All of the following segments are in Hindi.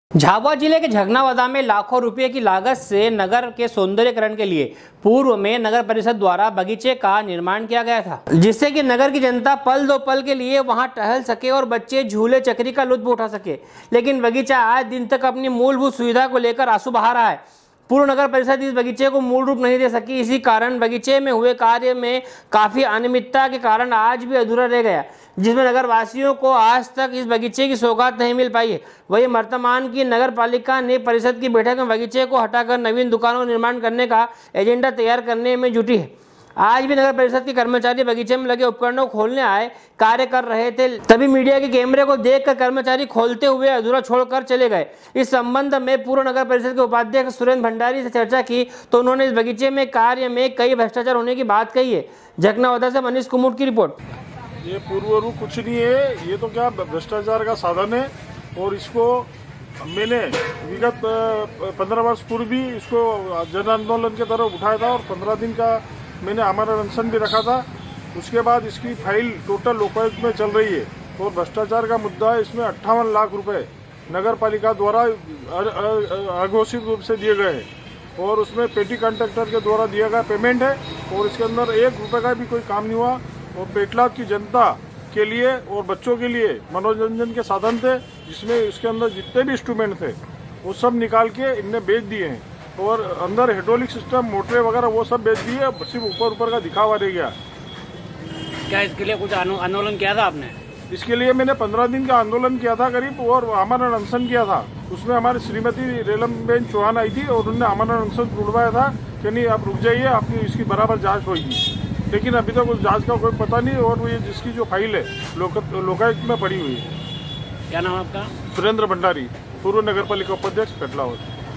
झाबुआ जिले के झगनावदा में लाखों रुपए की लागत से नगर के सौंदर्यीकरण के लिए पूर्व में नगर परिषद द्वारा बगीचे का निर्माण किया गया था, जिससे कि नगर की जनता पल दो पल के लिए वहां टहल सके और बच्चे झूले चक्री का लुत्फ उठा सके। लेकिन बगीचा आज दिन तक अपनी मूलभूत सुविधा को लेकर आंसू बहा रहा है। पूर्व नगर परिषद इस बगीचे को मूल रूप नहीं दे सकी। इसी कारण बगीचे में हुए कार्य में काफी अनियमितता के कारण आज भी अधूरा रह गया, जिसमें नगर वासियों को आज तक इस बगीचे की सौगात नहीं मिल पाई है। वही वर्तमान की नगर पालिका ने परिषद की बैठक में बगीचे को हटाकर नवीन दुकानों का निर्माण करने का एजेंडा तैयार करने में जुटी है। आज भी नगर परिषद के कर्मचारी बगीचे में लगे उपकरणों को खोलने आए कार्य कर रहे थे, तभी मीडिया के कैमरे को देखकर कर्मचारी खोलते हुए अधूरा छोड़कर चले गए। इस संबंध में पूर्व नगर परिषद के उपाध्यक्ष सुरेंद्र भंडारी से चर्चा की तो उन्होंने इस बगीचे में कार्य में कई भ्रष्टाचार होने की बात कही है। झगनावदा से मनीष कुमुट की रिपोर्ट। ये पूर्व कुछ नहीं है, ये तो क्या भ्रष्टाचार का साधन है। और इसको मैंने विगत 15 वर्ष पूर्व भी इसको जन आंदोलन के तरफ उठाया था और 15 दिन का मैंने हमारा अनशन भी रखा था। उसके बाद इसकी फाइल टोटल लोकायुक्त में चल रही है और भ्रष्टाचार का मुद्दा है। इसमें 58 लाख रुपए नगर पालिका द्वारा अघोषित रूप से दिए गए हैं और उसमें पेटी कॉन्ट्रैक्टर के द्वारा दिया गया पेमेंट है और इसके अंदर 1 रुपये का भी कोई काम नहीं हुआ। और पेटलाद की जनता के लिए और बच्चों के लिए मनोरंजन के साधन थे, जिसमें इसके अंदर जितने भी इंस्ट्रूमेंट थे वो सब निकाल के इनने बेच दिए हैं और अंदर हाइड्रोलिक सिस्टम मोटरें वगैरह वो सब बेच दिए, सिर्फ ऊपर का दिखावा रह गया। क्या इसके लिए कुछ आंदोलन किया था आपने? इसके लिए मैंने 15 दिन का आंदोलन किया था करीब और हमारा अनशन किया था। उसमें हमारी श्रीमती रेलमबेन चौहान आई थी और उन्होंने हमारा अनशन छुड़वाया था कि नहीं आप रुक जाइए, आपकी इसकी बराबर जांच होगी। लेकिन अभी तक उस जांच का कोई पता नहीं और ये जिसकी जो फाइल है लोकायुक्त में पड़ी हुई है। क्या नाम आपका? सुरेंद्र भंडारी, पूर्व नगर पालिका उपाध्यक्ष पेटलाद।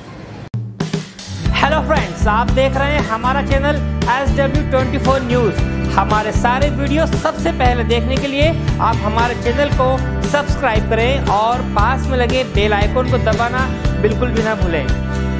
हेलो फ्रेंड्स, आप देख रहे हैं हमारा चैनल SW24 न्यूज। हमारे सारे वीडियो सबसे पहले देखने के लिए आप हमारे चैनल को सब्सक्राइब करें और पास में लगे बेल आइकन को दबाना बिल्कुल भी ना भूलें।